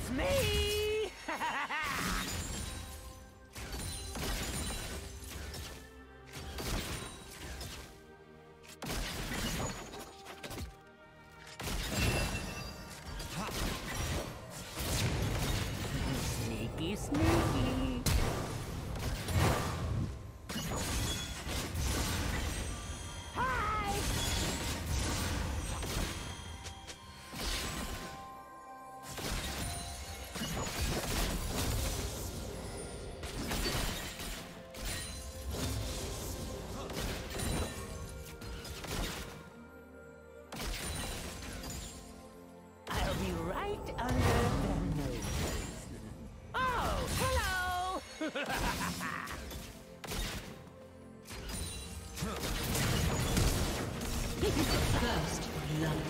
It's me! Sneaky, sneaky. Hi! I'll be right under the nose. Oh, hello! First love.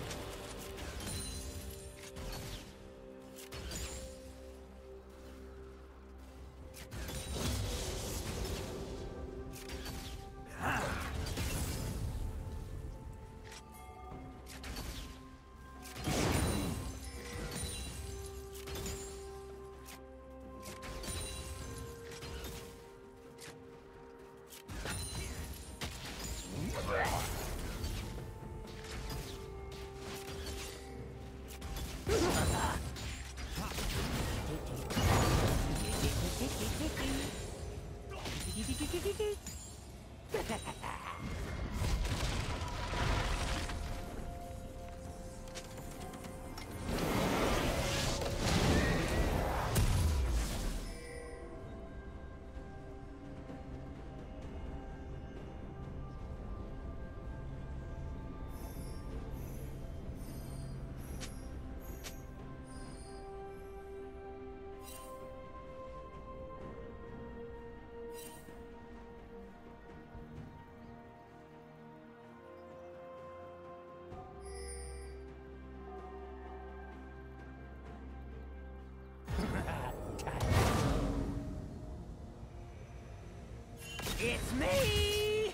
It's me!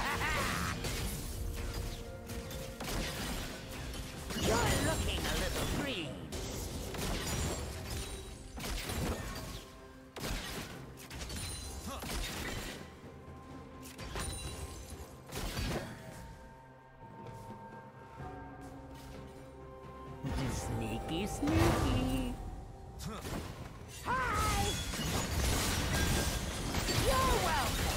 You're looking a little green. Sneaky, sneaky. Hi! You're welcome!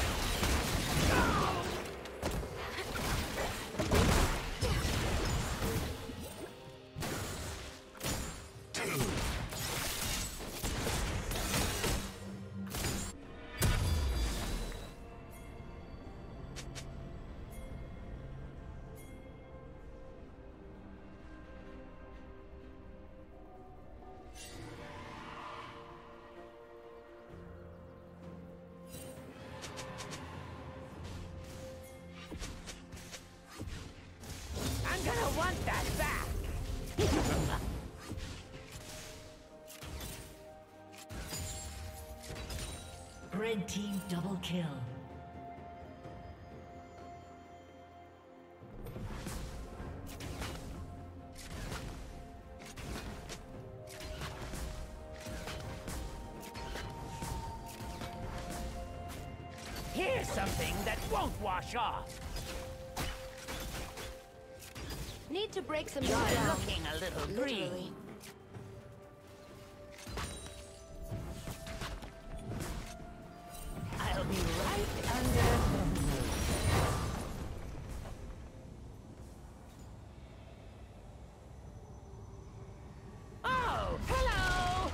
I'm gonna want that back! Red team double kill. Here's something that won't wash off. Need to break some You're down. looking a little green. Literally. I'll be right under the nose. Oh, hello!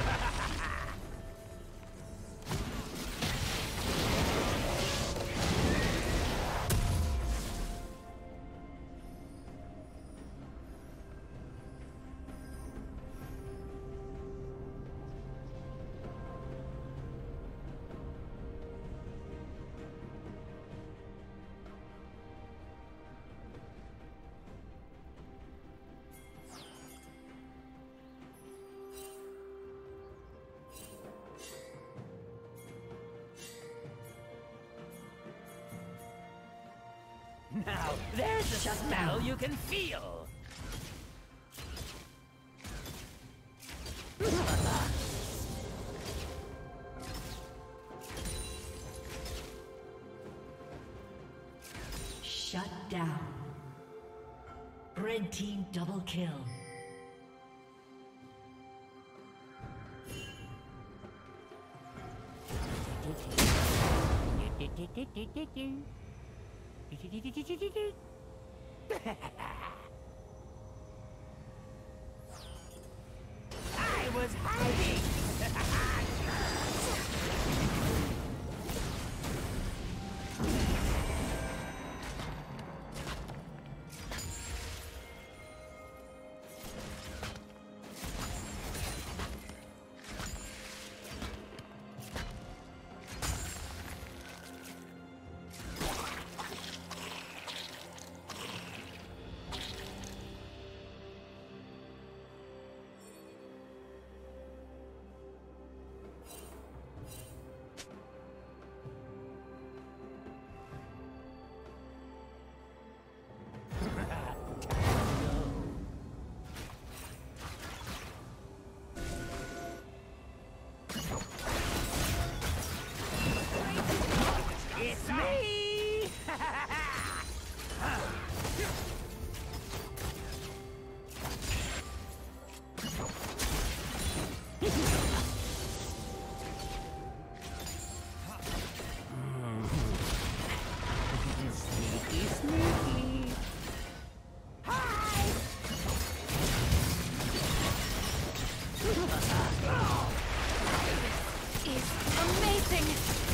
Now, there's a smell you can feel. Shut down. Red team double kill. I was hiding! It's me! Sneaky, sneaky. Hi! Is amazing.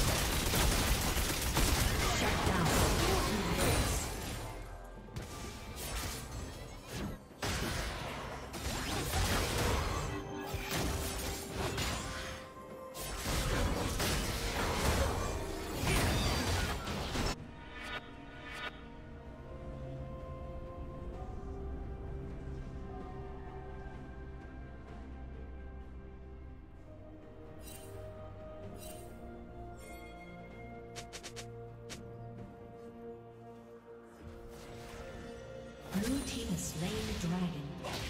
Shut down. Blue team has slain the dragon.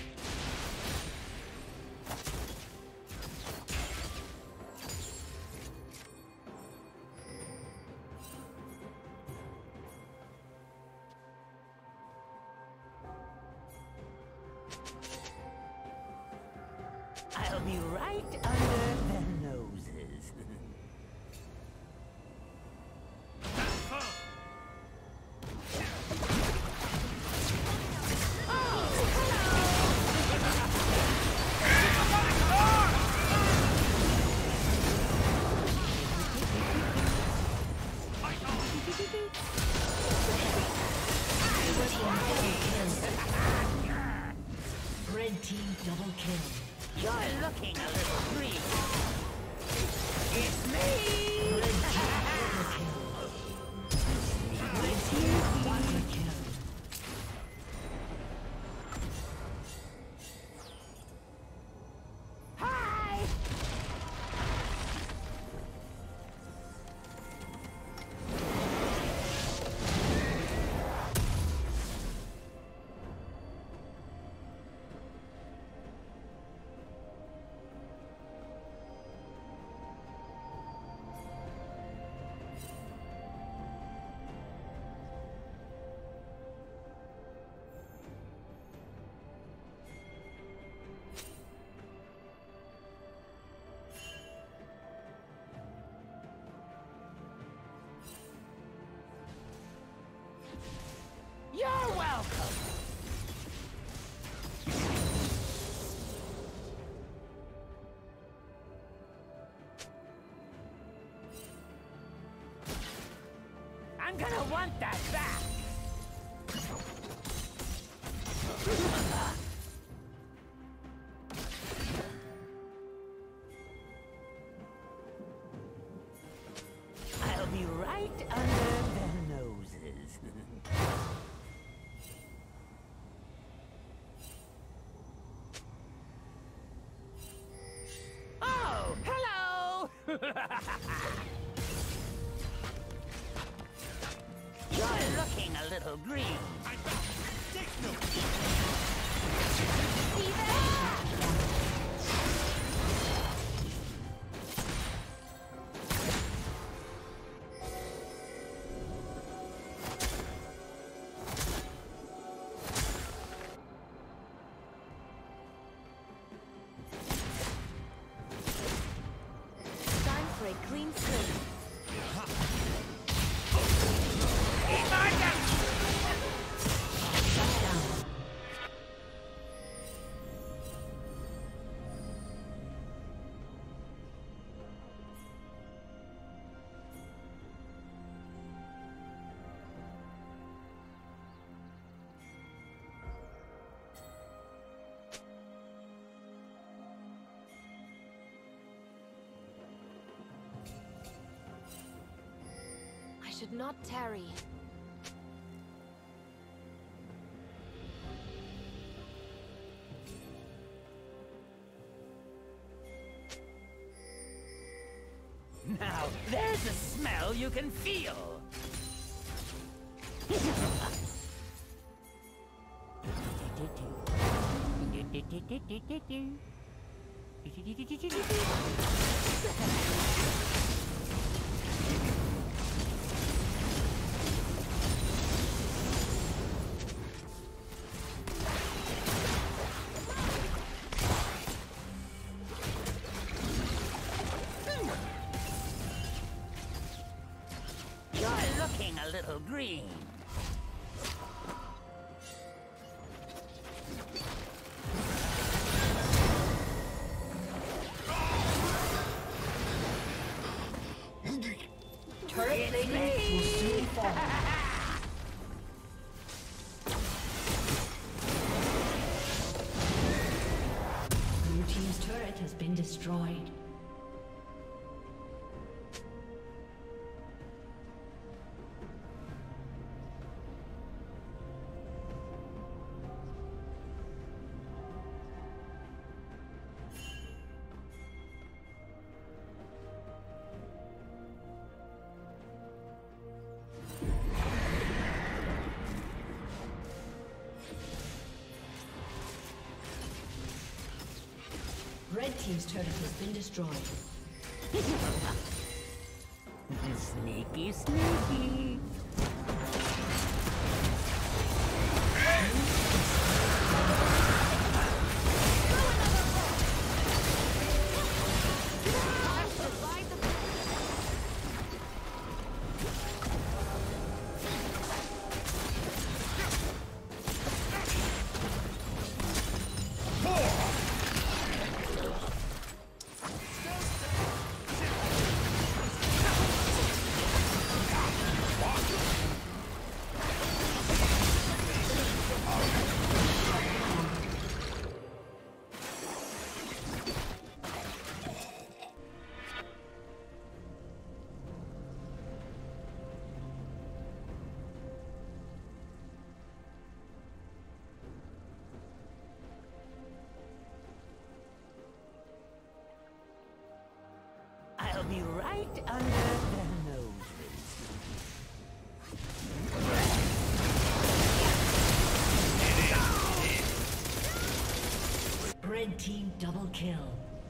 I'll be right under their noses. Red team double kill. You're looking a little green. It's me! Red team double kill. Red team Quadrakill. Hi! You're welcome! I'm gonna want that back! I'll be right under their noses. Oh, hello! You're looking a little green. See there? a clean slate. Shut down. I should not tarry. Now, there's a smell you can feel. You're looking a little green. Turret plating will soon fall. Blue team's turret has been destroyed. Red team's turret has been destroyed. Sneaky, sneaky. I'll be right under their noses. Red team double kill.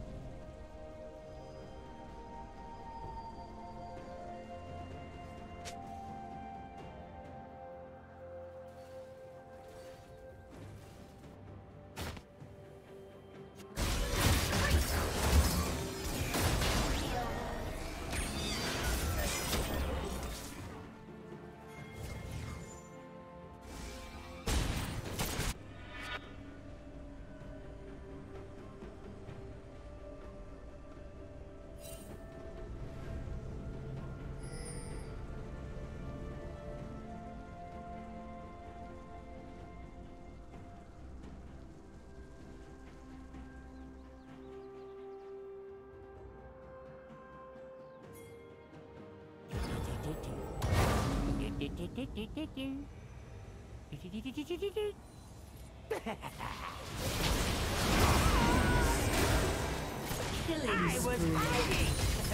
I was hiding.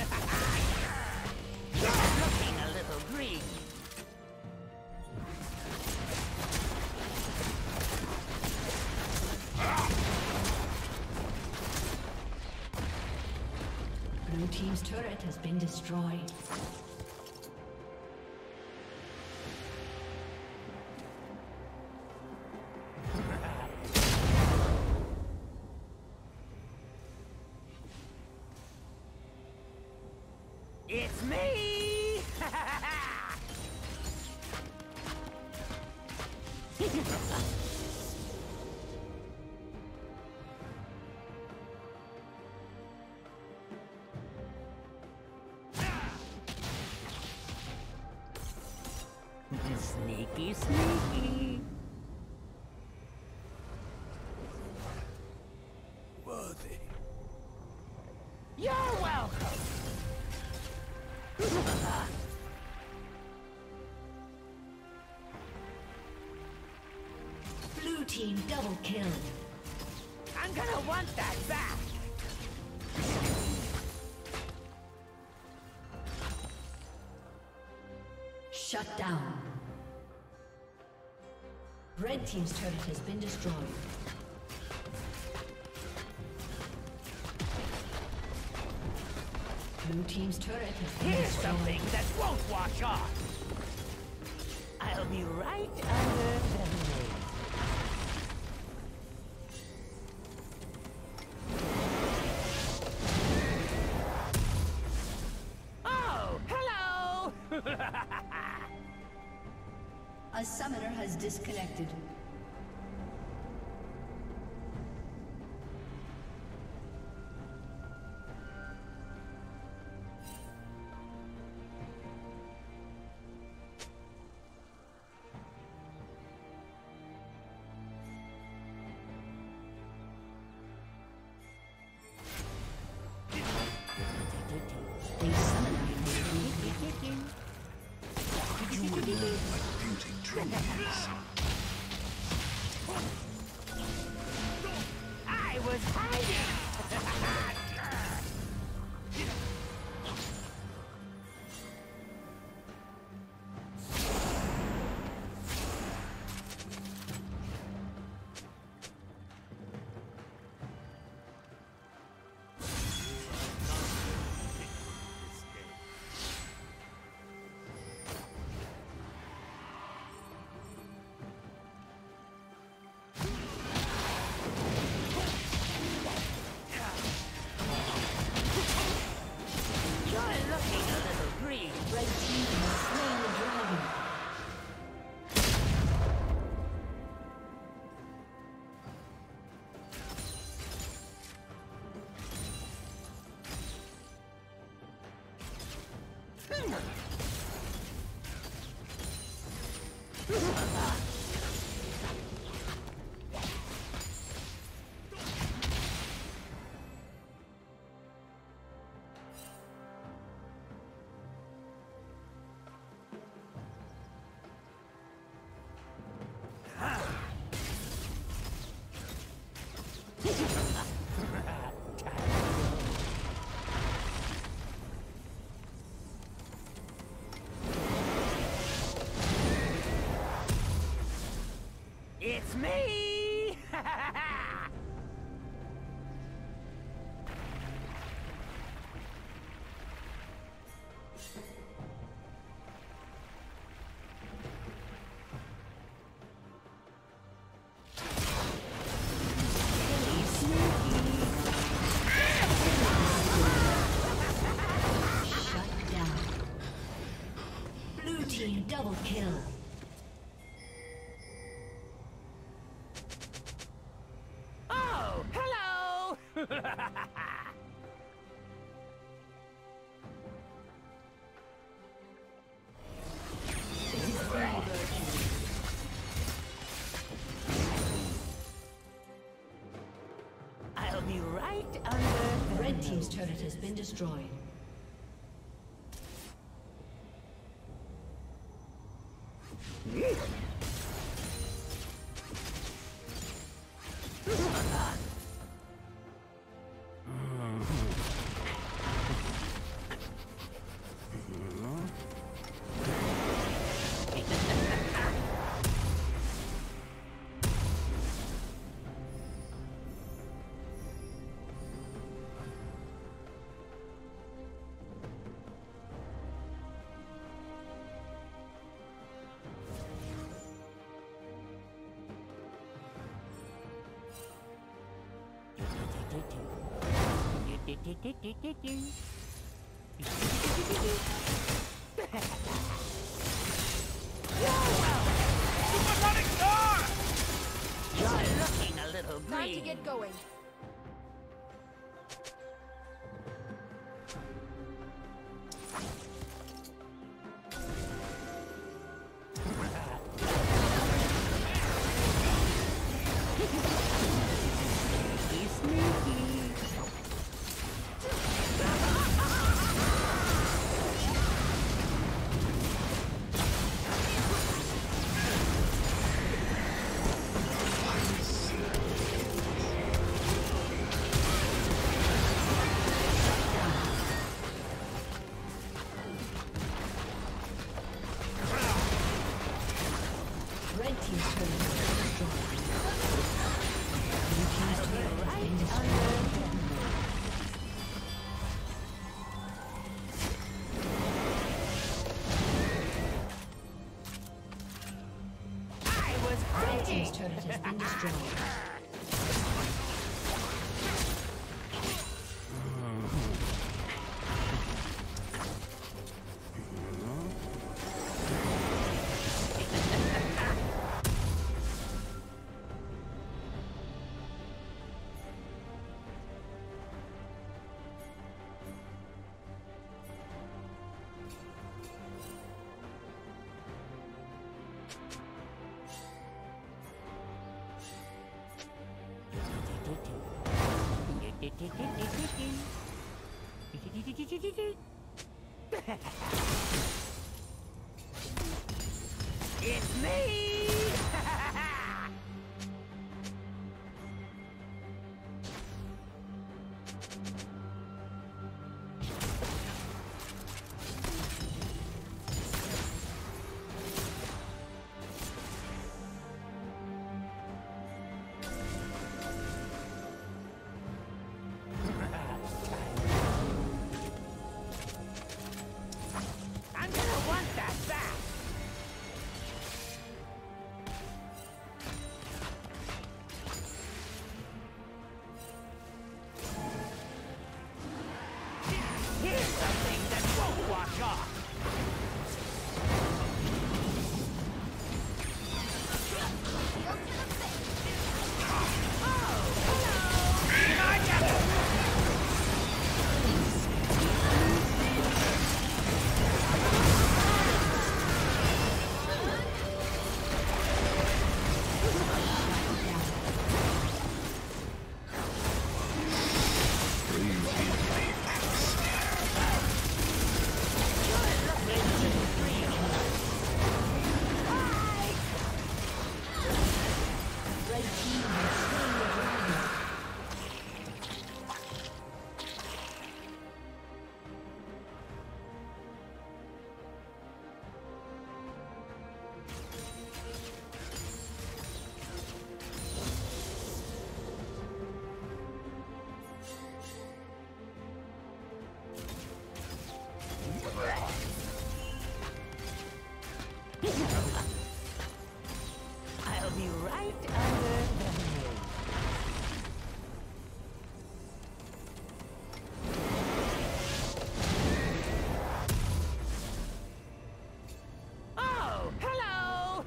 You're looking a little green. Blue team's turret has been destroyed. It's me! Sneaky, sneaky. Worthy. You're welcome. Blue team double kill. I'm gonna want that back. Shut down. Red team's turret has been destroyed. Blue team's turret has been Here's destroyed. something that won't wash off. I'll be right under the lid. Oh, hello! A summoner has disconnected. You would know what beauty truly is. I was hiding! It's me! Shut down. Blue team double kill. Oh, hello! I'll be right under the Red team's turret has been destroyed. get going. Team's turret has been destroyed. It's me! I'm gonna want that back! Here's something that won't wash off! I'll be right under the nose. Oh, hello!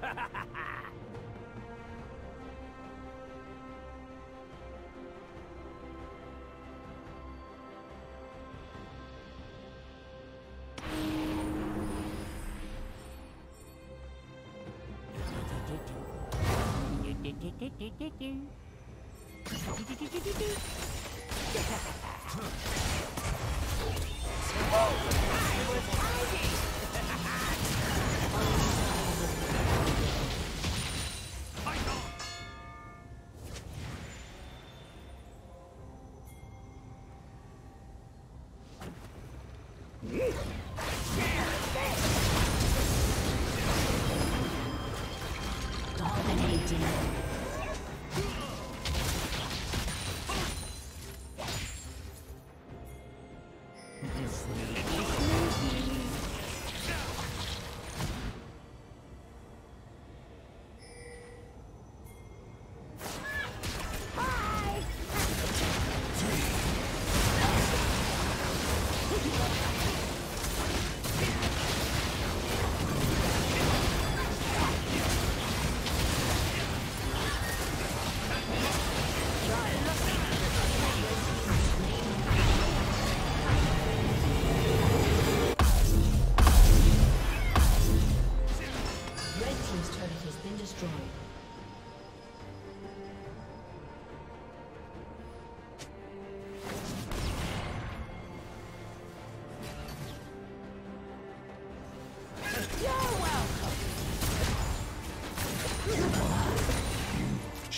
Dominating.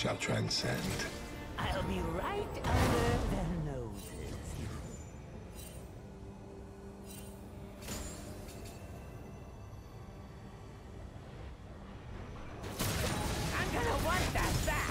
shall transcend. I'll be right under their noses. I'm gonna want that back.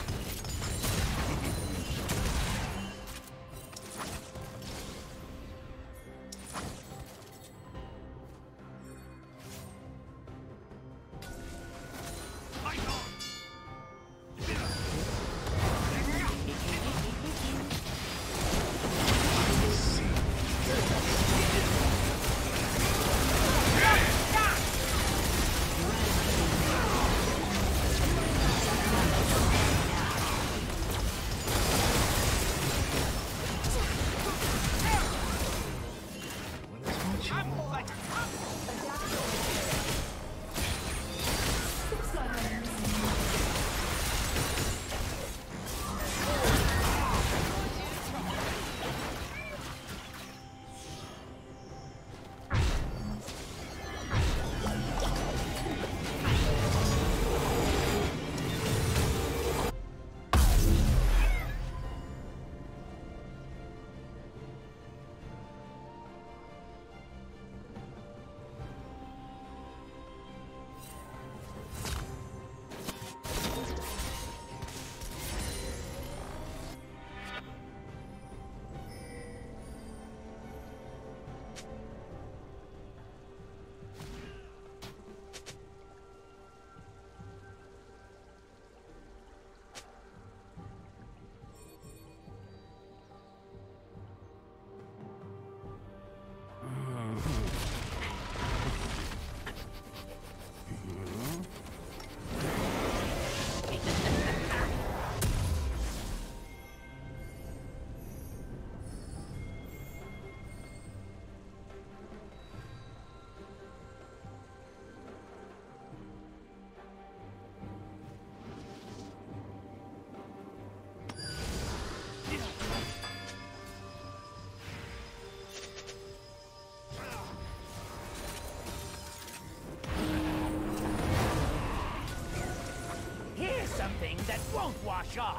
Something that won't wash off.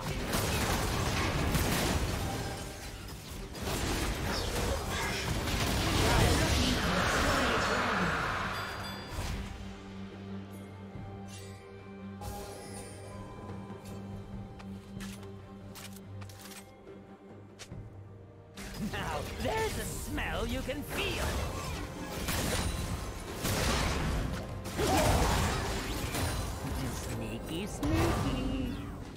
Now, there's a smell you can feel. Sneaky, sneaky.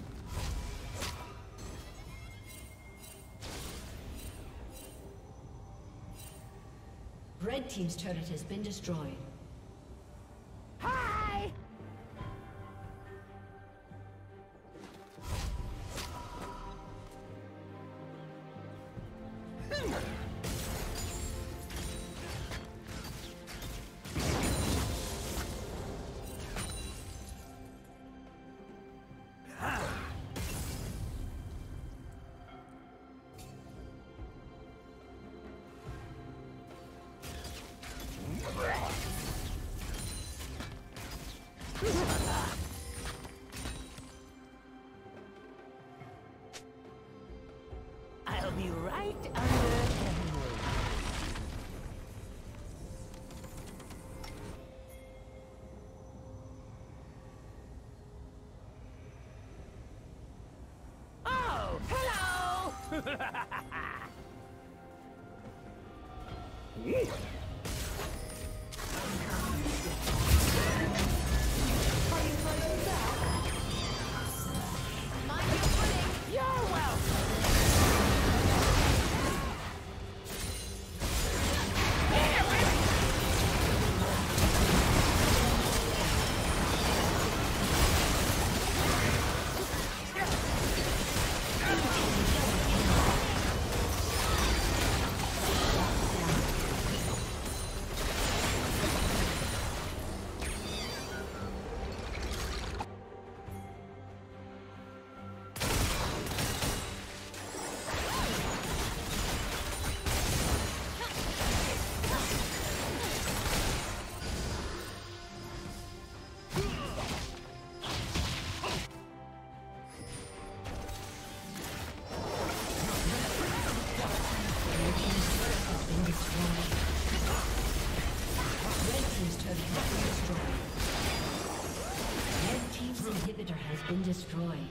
Red team's turret has been destroyed. Hi! I'll be right under the nose. Oh, hello! You're welcome. been destroyed.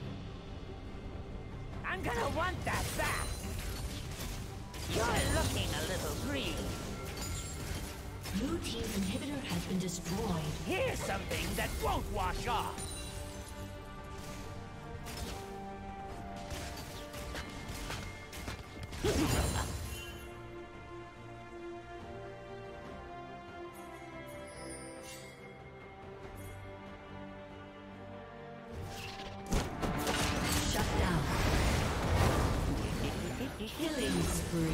I'm gonna want that back. You're looking a little green. Blue team's inhibitor has been destroyed. Here's something that won't wash off. Shut down. Killing spree.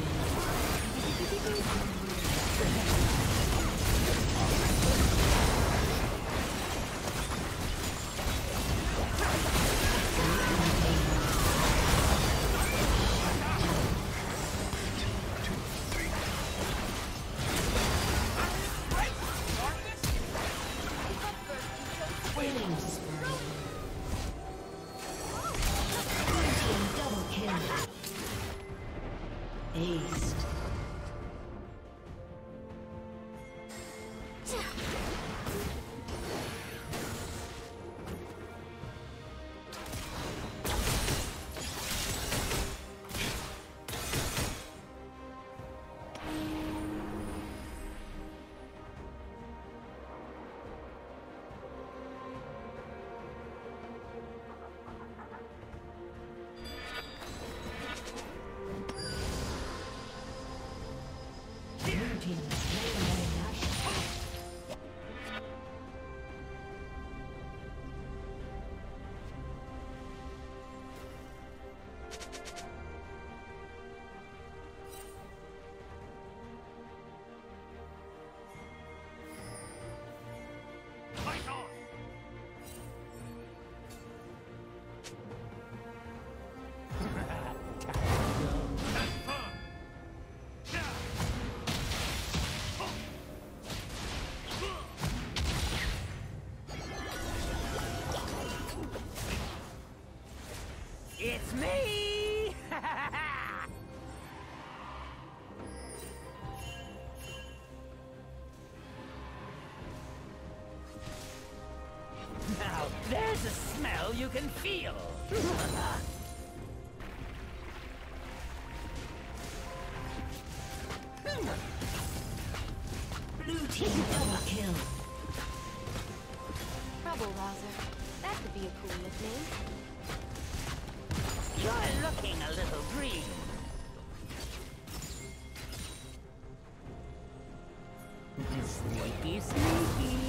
It's me! Now, there's a smell you can feel. Blue team double kill. Trouble Rouser. That could be a cool nickname. You're looking a little green. Sneaky, sneaky.